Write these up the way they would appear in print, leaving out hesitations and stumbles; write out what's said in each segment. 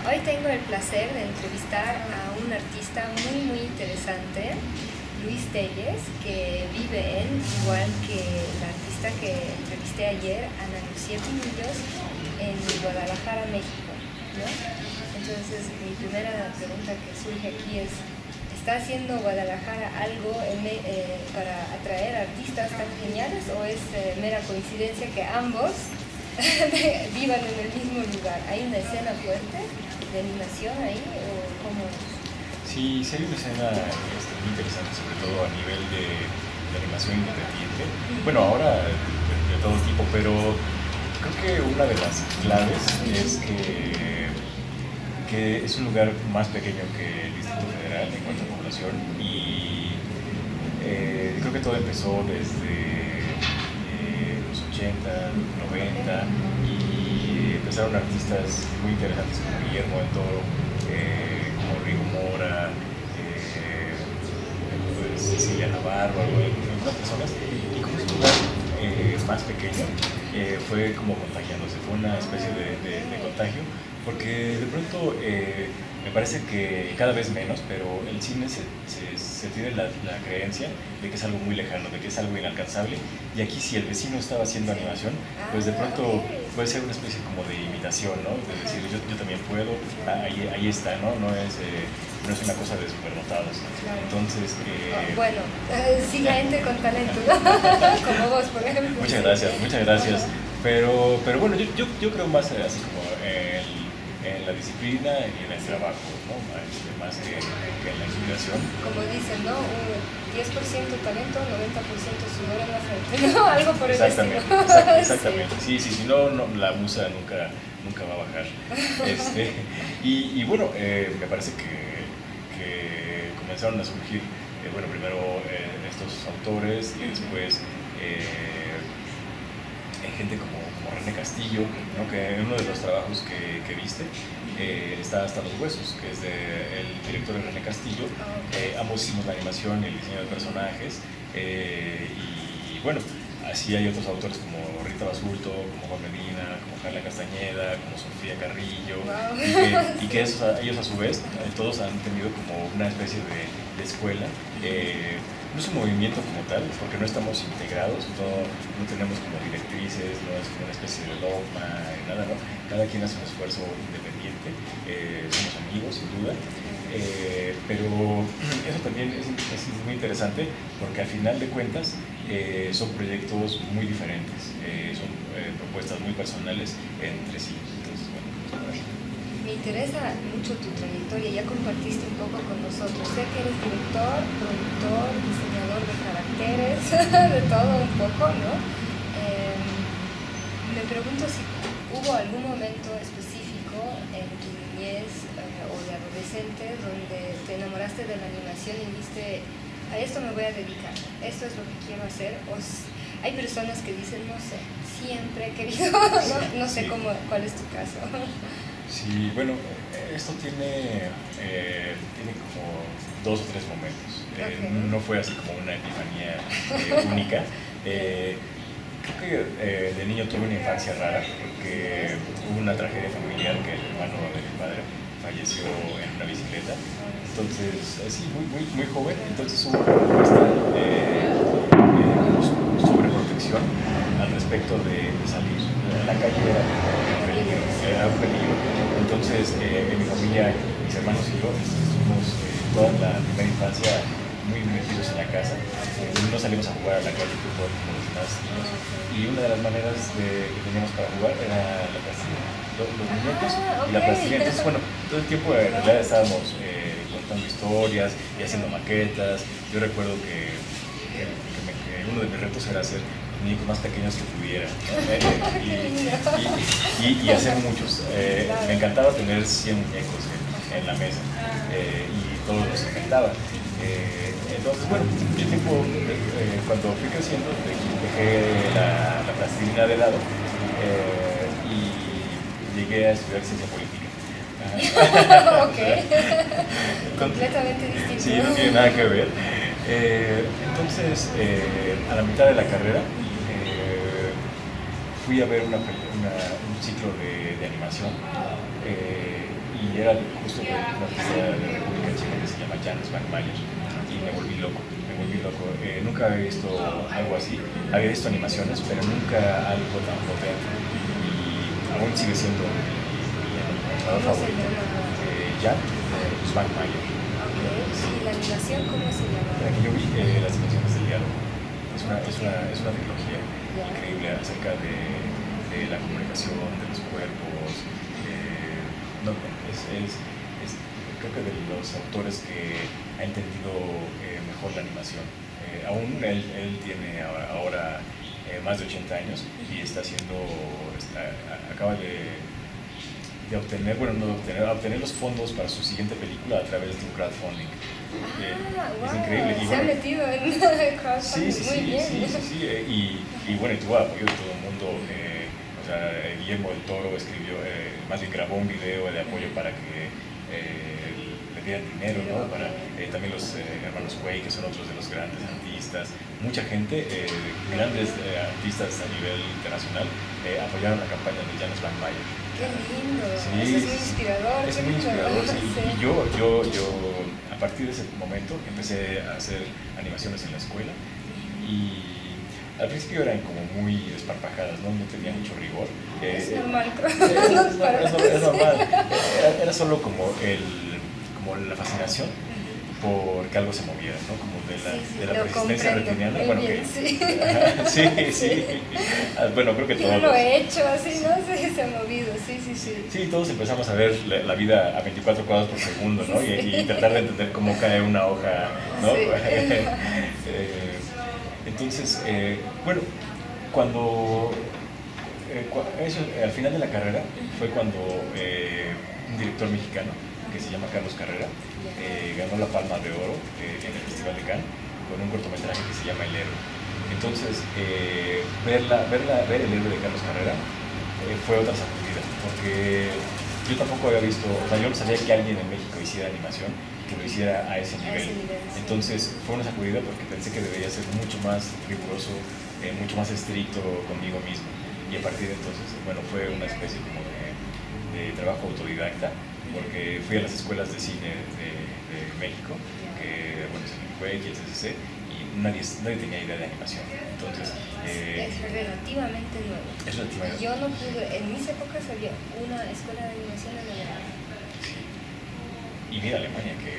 Hoy tengo el placer de entrevistar a un artista muy muy interesante, Luis Telles, que vive igual que la artista que entrevisté ayer, Ana Lucía Pinillos, en Guadalajara, México, ¿no? Entonces mi primera pregunta que surge aquí es: ¿está haciendo Guadalajara algo para atraer artistas tan geniales, o es mera coincidencia que ambos vivan en el mismo lugar? ¿Hay una escena fuerte de animación ahí o cómo? Sí, hay una escena muy interesante, sobre todo a nivel de animación independiente. Bueno, ahora de todo tipo, pero creo que una de las claves es que es un lugar más pequeño que el Distrito Federal en cuanto a población, y creo que todo empezó desde los 80, 90, y empezaron artistas muy interesantes como Guillermo del Toro, como Rigo Mora, Cecilia Navarro, algunas personas, y como es un lugar más pequeño, fue como contagiándose, fue una especie de contagio, porque de pronto me parece que cada vez menos, pero el cine se tiene la creencia de que es algo muy lejano, de que es algo inalcanzable, y aquí si el vecino estaba haciendo animación, pues de pronto puede ser una especie como de imitación, ¿no? De decir, yo también puedo, ahí está, ¿no? No es una cosa de superdotados. Entonces, bueno, sí, gente con talento, como vos, por ejemplo. Muchas gracias. Pero bueno, yo creo más así como en la disciplina y en el trabajo, ¿no? Más que en la inspiración. Como dicen, ¿no? 10% talento, 90% sudor en la frente, ¿no? Algo por el estilo. Exactamente. Sí, si no, la musa nunca va a bajar. Y bueno, me parece que comenzaron a surgir, bueno, primero estos autores, y después gente como René Castillo, ¿no? Que en uno de los trabajos que viste está Hasta los Huesos, que es el director de René Castillo. Ambos hicimos la animación y el diseño de personajes, y bueno, así hay otros autores como Rita Basulto, como Juan Medina, como Carla Castañeda, como Sofía Carrillo, y que ellos a su vez todos han tenido como una especie de escuela. No es un movimiento como tal, porque no estamos integrados, no tenemos como directrices, no es como una especie de dogma, nada, ¿no? Cada quien hace un esfuerzo independiente, somos amigos, sin duda, pero eso también es muy interesante, porque al final de cuentas son proyectos muy diferentes, son propuestas muy personales entre sí. Entonces, bueno, pues, me interesa mucho tu trayectoria, ya compartiste un poco con nosotros. Sé que eres director, productor, diseñador de caracteres, de todo un poco, ¿no? Me pregunto si hubo algún momento específico en tu niñez o de adolescente donde te enamoraste de la animación y dijiste: a esto me voy a dedicar, esto es lo que quiero hacer. Hay personas que dicen: no sé, siempre he querido, no sé cuál es tu caso. Sí, bueno, esto tiene como 2 o 3 momentos. No fue así como una epifanía única. Creo que de niño tuve una infancia rara, porque hubo una tragedia familiar, que el hermano de mi padre falleció en una bicicleta. Entonces, sí, muy joven. Entonces hubo esta sobreprotección al respecto de salir. La calle era un peligro. Entonces, en mi familia, mis hermanos y yo estuvimos toda la primera infancia muy metidos en la casa. No salimos a jugar a la calle como los demás niños. Y una de las maneras que teníamos para jugar era la plastilina, los muñecos y la plastilina. Entonces, bueno, todo el tiempo en realidad estábamos contando historias y haciendo maquetas. Yo recuerdo que uno de mis retos era hacer muñecos más pequeños que pudiera, y hacer muchos. Me encantaba tener 100 muñecos en la mesa, y todos los inventaba. Entonces, bueno, el tiempo, cuando fui creciendo, dejé la plastilina de lado, y llegué a estudiar ciencia política. Completamente distinto. Sí, no tiene nada que ver. Entonces, a la mitad de la carrera, fui a ver un ciclo de animación, y era justo de una artista de la República Checa que se llama Janes Van Mayer, y me volví loco, me volví loco. Nunca había visto algo así, había visto animaciones, pero nunca algo tan potente, y aún sigue siendo mi animador favorito. Jan Van Mayer. ¿Y la animación cómo se llama? La que yo vi, las dimensiones del diálogo. Es una tecnología increíble acerca de la comunicación, de los cuerpos. No, creo que de los autores que ha entendido mejor la animación. Aún él tiene ahora más de 80 años y acaba de obtener, bueno, no de obtener, obtener los fondos para su siguiente película a través de un crowdfunding. Wow, es increíble. Y se ha metido en el crowdfunding, muy bien. Y bueno, y tuvo apoyo de todo el mundo. O sea, Guillermo del Toro escribió, más bien grabó un video de apoyo para que le dieran dinero, ¿no? Para, también los hermanos Way, que son otros de los grandes artistas. Mucha gente, grandes artistas a nivel internacional, apoyaron la campaña de Janes Van Mayer. ¡Qué lindo! Sí, eso es muy inspirador. Es muy inspirador, sí. Sí. Y yo, a partir de ese momento, empecé a hacer animaciones en la escuela y al principio eran como muy desparpajadas, ¿no? No tenía mucho rigor. Es normal, creo. Es normal. Era solo como la fascinación porque algo se moviera, ¿no? Como de la resistencia retiniana. Bueno, sí. Bueno, creo que todos. Yo lo he hecho así, ¿no? Se ha movido, sí. Sí, todos empezamos a ver la vida a 24 cuadros por segundo, ¿no? Y tratar de entender cómo cae una hoja, ¿no? Sí. Entonces, bueno, al final de la carrera fue cuando un director mexicano que se llama Carlos Carrera ganó la Palma de Oro en el Festival de Cannes con un cortometraje que se llama El Héroe. Entonces, ver el héroe de Carlos Carrera fue otra sacudida, porque yo tampoco había visto, o sea, yo no sabía que alguien en México hiciera animación que lo hiciera a ese nivel. Entonces fue una sacudida porque pensé que debería ser mucho más riguroso, mucho más estricto conmigo mismo. Y a partir de entonces, bueno, fue una especie como de trabajo autodidacta, porque fui a las escuelas de cine de México, que bueno, es el INCUEC y el CCC, y nadie tenía idea de animación. Entonces, es relativamente nuevo. Es relativamente Yo no pude, en mis épocas había una escuela de animación en Alemania. Y mira Alemania que...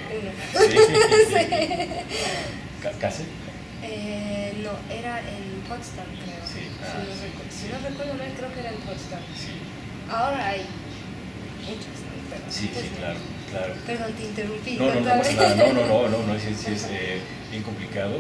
¿Kassel? No, era en Potsdam, creo. Sí. Si no recuerdo mal, creo que era en Potsdam. Sí. Ahora hay muchas, ¿no? Pero Sí, claro. Perdón, te interrumpí. No pasa nada. No, sí es bien complicado.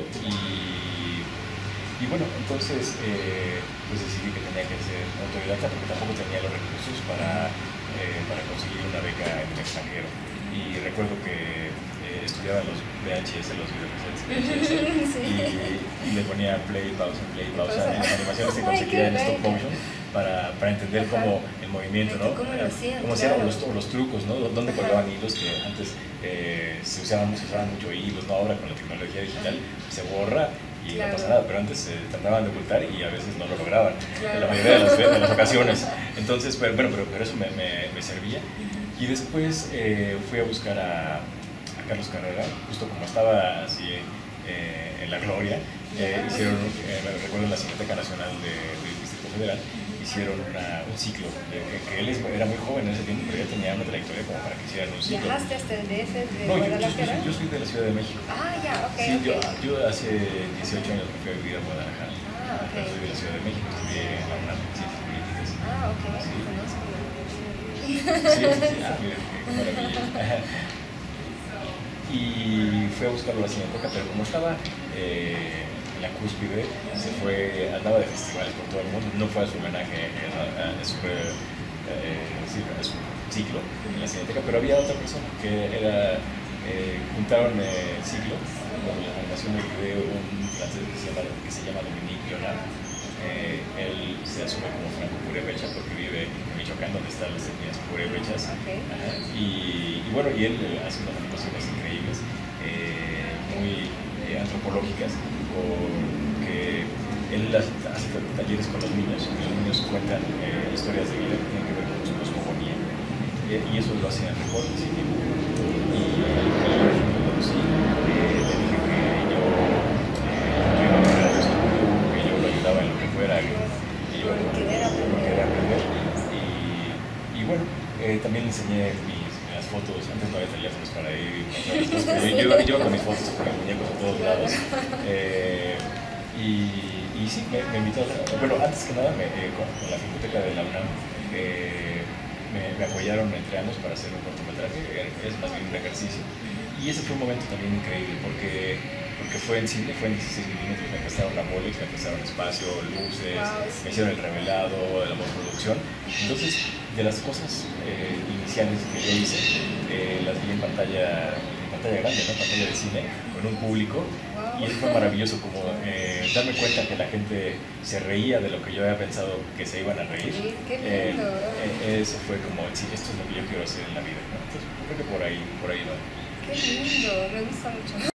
Y bueno, entonces pues decidí que tenía que ser autodidacta porque tampoco tenía los recursos para conseguir una beca en el extranjero. Y recuerdo que estudiaba los VHS, los videocassettes, y le ponía play, pausa, en las animaciones se conseguía en stop motion para entender cómo el movimiento, ¿no? ¿Cómo lo hacían? Cómo hacían los trucos, ¿no? Dónde colgaban hilos que antes se usaban mucho hilos, ¿no? Ahora con la tecnología digital se borra y no pasa nada, pero antes se trataban de ocultar y a veces no lo lograban, en la mayoría de las ocasiones. Entonces, pero eso me servía. Y después fui a buscar a Carlos Carrera, justo como estaba así en la gloria. Hicieron, me recuerdo, en la Cineteca Nacional del Distrito Federal, hicieron un ciclo, que él era muy joven en ese tiempo, pero ya tenía una trayectoria como para que hicieran un ciclo. ¿Viajaste hasta el DF de Guadalajara? Yo soy de la Ciudad de México. Okay. Yo hace 18 años me fui a vivir a Guadalajara. Okay. Soy de la Ciudad de México, estudié en la UNAM, Ciencias Políticas. Sí. Conozco. Mira, qué maravilla. Y fui a buscarlo a la Cineteca, pero como estaba en la cúspide, andaba de festivales por todo el mundo, no fue a su homenaje, a su ciclo en la Cineteca, pero había otra persona que juntaron el ciclo con la animación del video, un francés que se llama Dominique Leonard. Él se asume como franco-purépecha porque vive en Michoacán, donde están las etnias purépechas. Y bueno, y él hace unas animaciones increíbles, muy antropológicas, porque él hace talleres con los niños, y los niños cuentan historias de vida que tienen que ver con su cosmogonía. y eso lo hacen en recortes y tiempo. Y lo conocí, le dije que yo iba a poner el estudio, que yo lo ayudaba en lo que fuera, que yo quería aprender. Y bueno, también le enseñé las fotos. Antes no había teléfonos para ir y mostrar las cosas, pero yo iba con mis fotos con mis muñecos a todos lados. Y sí, me invitó bueno, antes que nada con la Filmoteca de la UNAM me apoyaron entre ambos para hacer un cortometraje, es más bien un ejercicio. Y ese fue un momento también increíble porque fue en cine, fue en 16 milímetros, me prestaron la Bolex, me prestaron espacio, luces, me hicieron el revelado, la postproducción. Entonces, de las cosas iniciales que yo hice, las vi en pantalla grande, ¿no? Pantalla de cine, con un público, y eso fue maravilloso, como darme cuenta que la gente se reía de lo que yo había pensado que se iban a reír. Eso fue como, sí, esto es lo que yo quiero hacer en la vida, ¿no? Entonces, creo que por ahí va. Qué lindo, me gusta mucho.